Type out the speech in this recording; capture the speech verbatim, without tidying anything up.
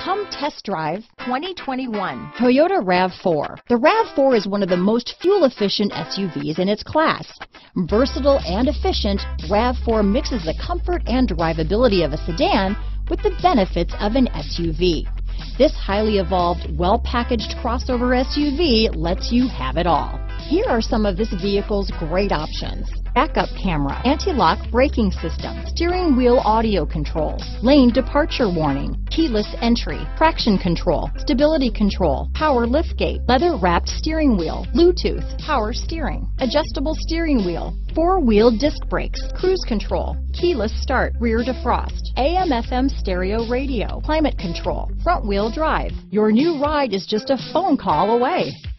Come test drive twenty twenty-one Toyota RAV four. The RAV four is one of the most fuel-efficient S U Vs in its class. Versatile and efficient, RAV four mixes the comfort and drivability of a sedan with the benefits of an S U V. This highly evolved, well-packaged crossover S U V lets you have it all. Here are some of this vehicle's great options: backup camera, anti-lock braking system, steering wheel audio controls, lane departure warning, keyless entry, traction control, stability control, power liftgate, leather-wrapped steering wheel, Bluetooth, power steering, adjustable steering wheel, four-wheel disc brakes, cruise control, keyless start, rear defrost, A M F M stereo radio, climate control, front-wheel drive. Your new ride is just a phone call away.